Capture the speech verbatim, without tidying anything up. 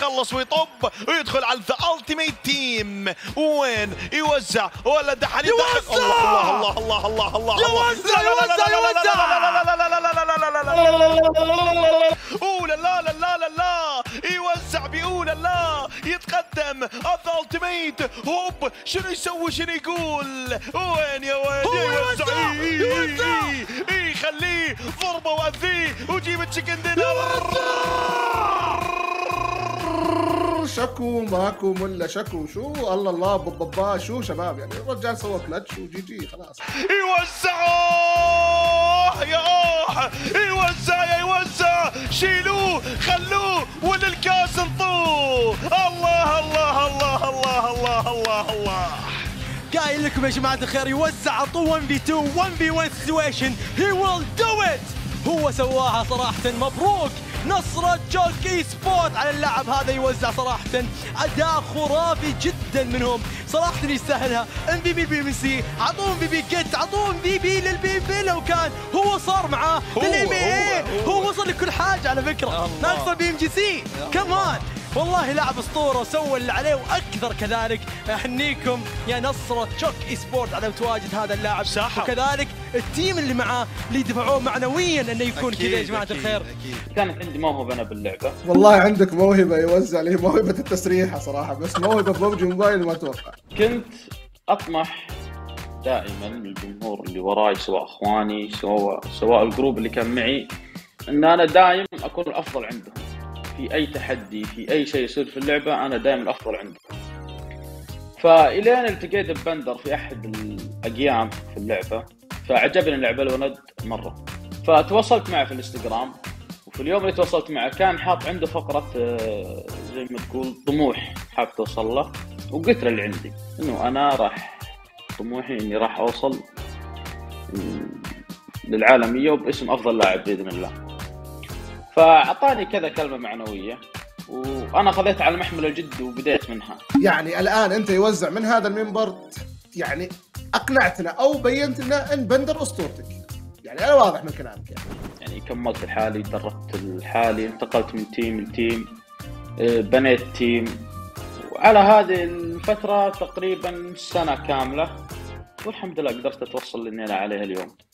يخلص ويطب ويدخل على ذا التيميت تيم. وين يوزع ولا دحل يدخل. الله الله الله الله الله يوزع يوزع يوزع. اولا لا لا لا لا لا يوزع بيقول لا يتقدم ذا التيميت. هوب شنو يسوي شنو يقول. وين يا وين يوزع يوزع يخليه ضربه واذيه وجيب التشيكن دينر. شكو ماكو ملا شكو شو الله الله ببابا شو شباب يعني الرجال سوى كلتش وجي جي خلاص. يوزعوه يا اوه يوزع يا يوزع شيلوه خلوه وللكاس انطوه. الله الله الله الله الله الله الله. قايل لكم يا جماعة الخير يوزع عطوه واحد في اثنين واحد في واحد سيتويشن. هي ويل دو ات. هو سواها صراحة مبروك نصرة جوك اي سبورت على اللاعب هذا. يوزع صراحة اداء خرافي جدا منهم صراحة يستاهلها. ام في بي بي سي عطوه ام في بي جيت عطوه ام في بي للبي بي. لو كان هو صار معاه للام اي هو وصل لكل حاجة على فكرة. ناقصه بي ام جي سي كمان. والله لاعب اسطوره وسوى اللي عليه واكثر كذلك. احنيكم يا نصرة جوك اي سبورت على تواجد هذا اللاعب صح. وكذلك التيم اللي معاه اللي دفعوه معنويا انه يكون كذا يا جماعه الخير. كانت عندي موهبه انا باللعبه. والله عندك موهبه يوزع لي موهبه التسريحه صراحه بس موهبه ببجي موبايل ما اتوقع. كنت اطمح دائما الجمهور اللي وراي سواء اخواني سواء سواء الجروب اللي كان معي ان انا دائما اكون الافضل عندهم في اي تحدي في اي شيء يصير في اللعبه. انا دائما الافضل عندهم. فالين التقيت ببندر في احد الاقيام في اللعبه فعجبني اللعبه الولد مره. فتواصلت معه في الانستغرام وفي اليوم اللي تواصلت معه كان حاط عنده فقره زي ما تقول طموح حاب توصل له. وقلت له اللي عندي انه انا راح طموحي اني راح اوصل للعالميه وباسم افضل لاعب باذن الله. فاعطاني كذا كلمه معنويه وانا خذيت على محمل الجد وبديت منها. يعني الان انت يوزع من هذا المنبر يعني اقنعتنا او بينت لنا ان بندر اسطورتك. يعني انا واضح من كلامك يعني. يعني كملت الحالي دربت الحالي انتقلت من تيم لتيم بنيت تيم وعلى هذه الفتره تقريبا سنه كامله والحمد لله قدرت اتوصل لاني انا عليها اليوم.